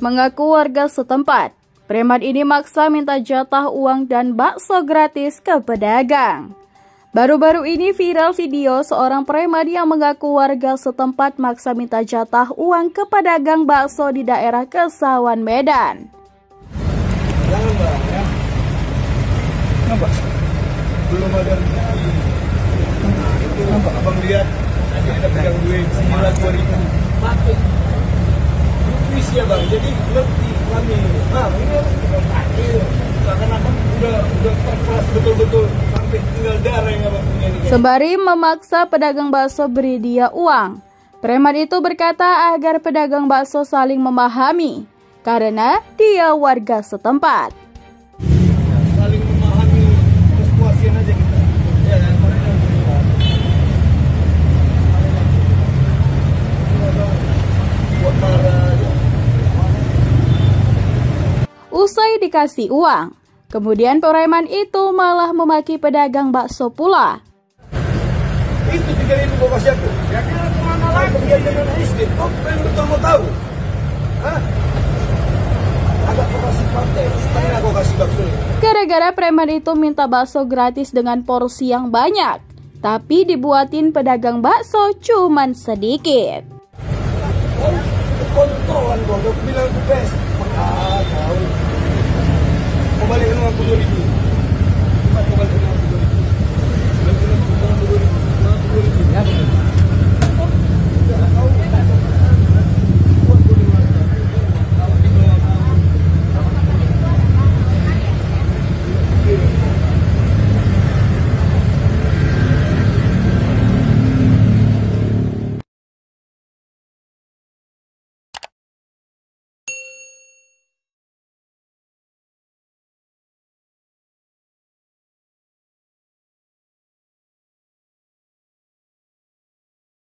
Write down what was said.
Mengaku warga setempat, preman ini maksa minta jatah uang dan bakso gratis ke pedagang. Baru-baru ini viral video seorang preman yang mengaku warga setempat maksa minta jatah uang ke pedagang bakso di daerah Kesawan, Medan. Jangan Mbak, ya. Kenapa? Belum ada rezeki. Kenapa? Abang lihat ada pegang duit 9.000. Pakai. Duit ya Bang, jadi ngerti kami. Bang, ini takdir. Karena kan udah terkelas betul-betul sampai tinggal darah yang Abang punya ini. Sembari memaksa pedagang bakso beri dia uang, preman itu berkata agar pedagang bakso saling memahami karena dia warga setempat. Saling memahami, terus puasin aja kita. Ya kan? Buat marah. Usai dikasih uang, kemudian preman itu malah memaki pedagang bakso pula. Itu 3.000 bawa kasih aku. Ya kira kemana lagi? Dengan istri, kok yang betul mau tahu? Hah? Agak kasih partai, setengah aku kasih bakso. Gara-gara preman itu minta bakso gratis dengan porsi yang banyak, tapi dibuatin pedagang bakso cuman sedikit. Oh, kontrolan gua, udah bilang ke best. Tahu. Mau balik uang 20.000. Mau balik uang 20.000. Balik uang 20.000. Ya.